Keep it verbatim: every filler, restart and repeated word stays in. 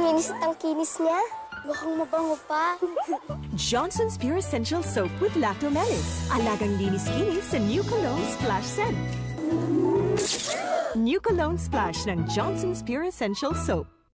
linis at ang kinis niya. Mukhang mabango pa. Johnson's Pure Essential Soap with Lactomelis. Alagang linis-kinis sa New Cologne Splash Scent. New Cologne Splash ng Johnson's Pure Essential Soap.